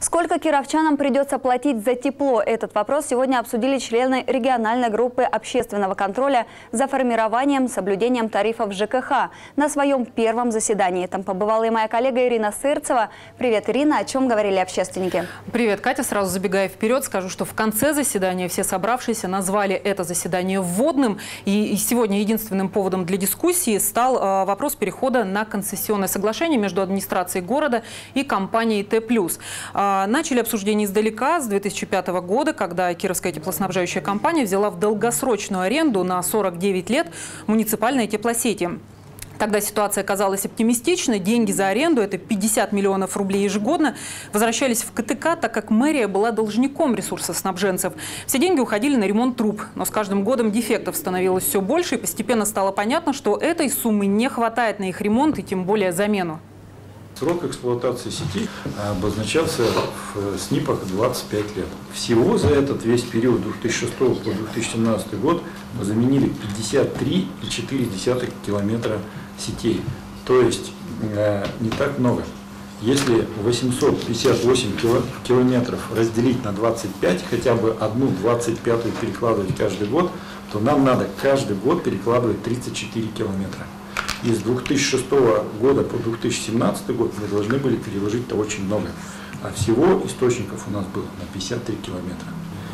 Сколько кировчанам придется платить за тепло? Этот вопрос сегодня обсудили члены региональной группы общественного контроля за формированием, соблюдением тарифов ЖКХ на своем первом заседании. Там побывала и моя коллега Ирина Сырцева. Привет, Ирина. О чем говорили общественники? Привет, Катя. Сразу забегая вперед, скажу, что в конце заседания все собравшиеся назвали это заседание вводным. И сегодня единственным поводом для дискуссии стал вопрос перехода на концессионное соглашение между администрацией города и компанией Т+. Начали обсуждение издалека с 2005 года, когда Кировская теплоснабжающая компания взяла в долгосрочную аренду на 49 лет муниципальные теплосети. Тогда ситуация казалась оптимистичной. Деньги за аренду, это 50 миллионов рублей ежегодно, возвращались в КТК, так как мэрия была должником ресурсоснабженцев. Все деньги уходили на ремонт труб. Но с каждым годом дефектов становилось все больше, и постепенно стало понятно, что этой суммы не хватает на их ремонт и тем более замену. Срок эксплуатации сети обозначался в СНИПах 25 лет. Всего за этот весь период 2006 по 2017 год мы заменили 53,4 километра сетей. То есть не так много. Если 858 километров разделить на 25, хотя бы одну 25-ю перекладывать каждый год, то нам надо каждый год перекладывать 34 километра. И с 2006 года по 2017 год мы должны были переложить-то очень много. А всего источников у нас было на 53 километра.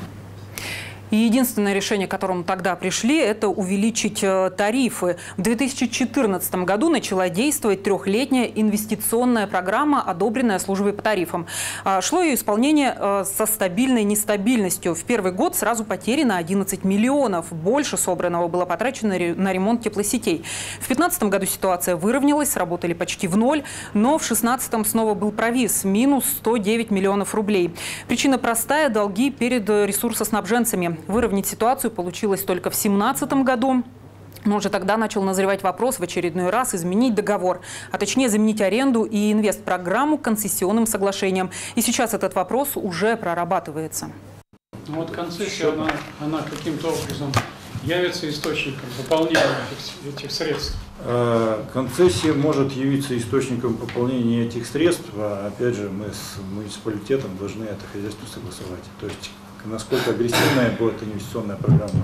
И единственное решение, к которому тогда пришли, это увеличить тарифы. В 2014 году начала действовать трехлетняя инвестиционная программа, одобренная службой по тарифам. Шло ее исполнение со стабильной нестабильностью. В первый год сразу потеряно 11 миллионов. Больше собранного было потрачено на ремонт теплосетей. В 2015 году ситуация выровнялась, сработали почти в ноль. Но в 2016 снова был провис – минус 109 миллионов рублей. Причина простая – долги перед ресурсоснабженцами. Выровнять ситуацию получилось только в 2017 году. Но уже тогда начал назревать вопрос в очередной раз изменить договор, а точнее заменить аренду и инвестпрограмму концессионным соглашением. И сейчас этот вопрос уже прорабатывается. Вот концессия, она каким-то образом явится источником пополнения этих средств. Концессия может явиться источником пополнения этих средств. Опять же, мы с муниципалитетом должны это хозяйство согласовать. То есть, насколько агрессивная будет инвестиционная программа,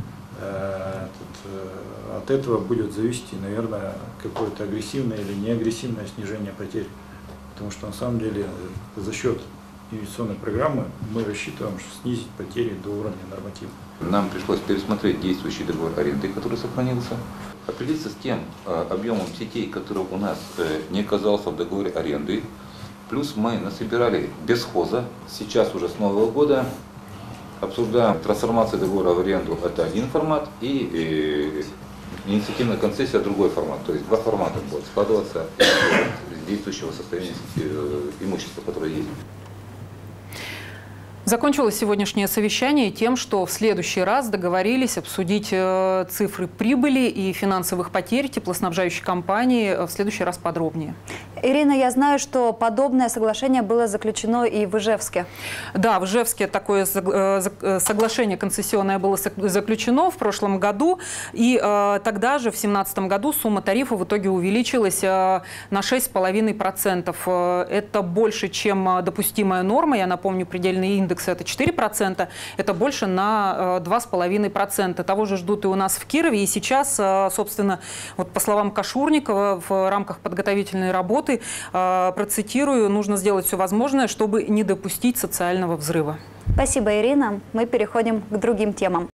от этого будет зависеть, наверное, какое-то агрессивное или неагрессивное снижение потерь. Потому что на самом деле за счет инвестиционной программы мы рассчитываем снизить потери до уровня норматива. Нам пришлось пересмотреть действующий договор аренды, который сохранился, определиться с тем объемом сетей, который у нас не оказался в договоре аренды. Плюс мы насобирали без хоза. Сейчас уже с Нового года обсуждаем трансформацию договора в аренду, это один формат, и инициативная концессия другой формат. То есть два формата будут складываться из действующего состояния имущества, которое есть. Закончилось сегодняшнее совещание тем, что в следующий раз договорились обсудить цифры прибыли и финансовых потерь теплоснабжающей компании в следующий раз подробнее. Ирина, я знаю, что подобное соглашение было заключено и в Ижевске. Да, в Ижевске такое соглашение концессионное было заключено в прошлом году. И тогда же, в 2017 году, сумма тарифа в итоге увеличилась на 6,5%. Это больше, чем допустимая норма. Я напомню, предельный индекс это 4%, это больше на 2,5%. Того же ждут и у нас в Кирове. И сейчас, собственно, вот по словам Кашурникова, в рамках подготовительной работы, процитирую, нужно сделать все возможное, чтобы не допустить социального взрыва. Спасибо, Ирина. Мы переходим к другим темам.